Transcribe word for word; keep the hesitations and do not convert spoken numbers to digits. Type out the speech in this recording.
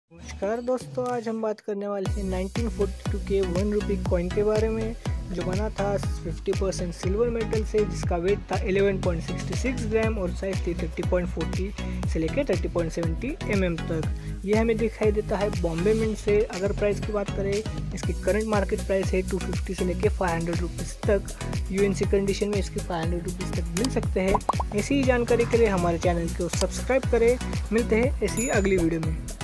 नमस्कार दोस्तों, आज हम बात करने वाले हैं नाइनटीन फोर्टी टू के वन रुपी कॉइन के बारे में, जो बना था फिफ्टी परसेंट सिल्वर मेटल से, जिसका वेट था eleven point six six gram और साइज थी थर्टी पॉइंट फोर्टी से लेकर thirty point seventy M M तक। ये हमें दिखाई देता है बॉम्बे मिंट से। अगर प्राइस की बात करें, इसकी करंट मार्केट प्राइस है टू फिफ्टी से लेकर फाइव हंड्रेड रुपीज़ तक। यूएनसी कंडीशन में इसकी फाइव हंड्रेड रुपीज़ तक मिल सकते हैं। ऐसी ही जानकारी के लिए हमारे चैनल को सब्सक्राइब करें। मिलते हैं ऐसी अगली वीडियो में।